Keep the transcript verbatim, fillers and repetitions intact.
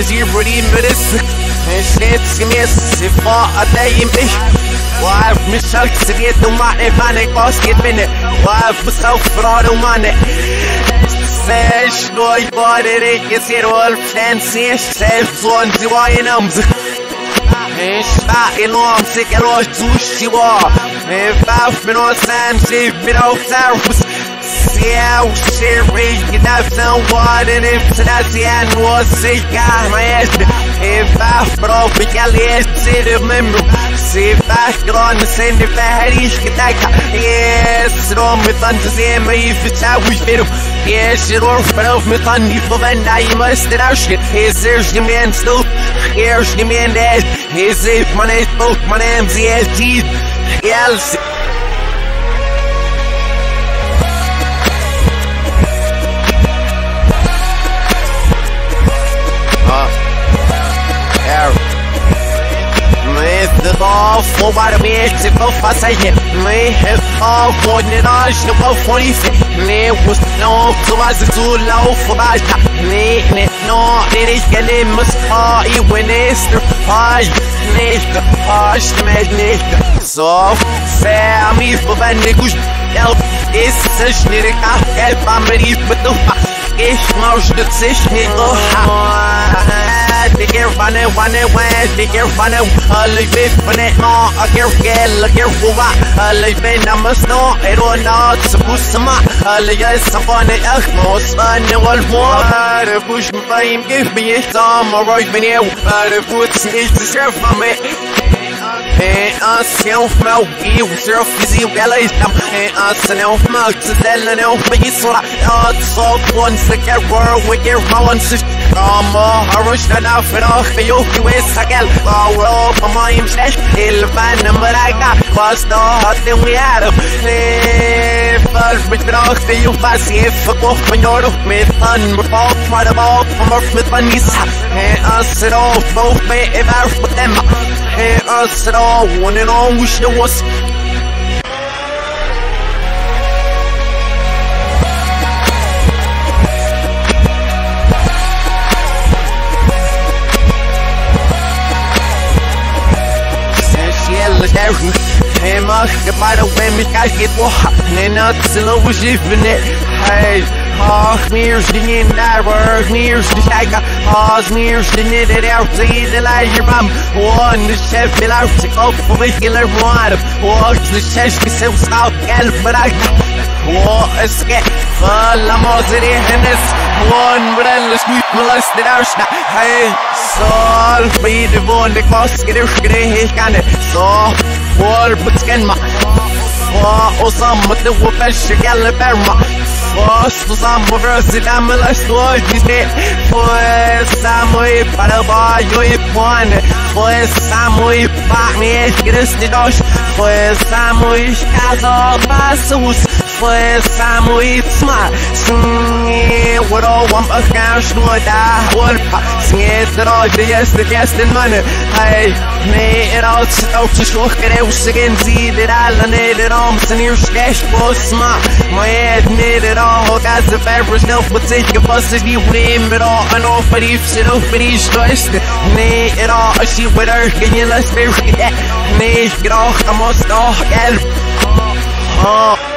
everybody medicine. And shit's me a sifa a day in me. Why, Michelle, to get the money, money, cost get minute. Why, for self fraud of money. Says, no, you bought it, it gets it all fancy. Says, one, two, I am. Shot along, sick and all too she war. If I've been on sand, she's been out there. See how she reach, get out some water, and if that's the end, was sick, God, my ass. If I've been off, we can let it remember. See if I get on the sand, if I had each get that. Yes, it all with under the M A, if it's how we fit. Yes, it all for off with under for when I must it out shit. Here's there's the man still. Here's the man dead. Here's if my name's both my name's the S T. Yes. The ball for by the man to go fast I hit me have all for the rush to go forty feet me was no to was too low for my me no it is getting must call you when it's the high nicht harsh magnet so fair me for when the good help is such a help family but the ich muss das sich nicht they get running, running, when they get running. I live it for that more. I get get, look here for what I live in. I must know. I don't know. Supposed to my I live it. Someone else most fun. The world more. The push me fame, give me a time. I write me now. The foot's need to serve for me. And us self milk, you self easy belly. And us self milk to sell and help me. So I saw once the get world with your once. I'm a rush and off and off. You is a gal. Oh, well, for my image, he'll find them, but I got was the hot thing we had. First, with the dog, you pass if a book when you're with fun, with all part of all from our with my niece. And us at all, both may ever put them up. And us at all, one and all, wish there was. Hey, ma, get by the way, me guys get what? And not so was even it. Hey, oh, smears the in that work, smears the shag, oh, smears the knit it out, see the light your mum. One, the chef will out to go for regular water. Watch the chef, we still stop, gal, but I got. What a sketch, full of mozzie in this. One, but endless, we molested our snap. Hey, so I'll be the one that costs get a shitty kind of so. War but skin ma Wa osam the wabash gal berma First osam versi dam la story dit For samui para ba yo point For samui pa me gresti dos For samui casa basus For samui sma Sni what all one a cash no da what sni the all the yes the guest in money hey me it all out to show it again see that I need it on some new sketch was smart my head need it all got the beverage no but take a bus as you name it all I know for you sit up for these choice need it all I see with her can you let's be need it all I must all help oh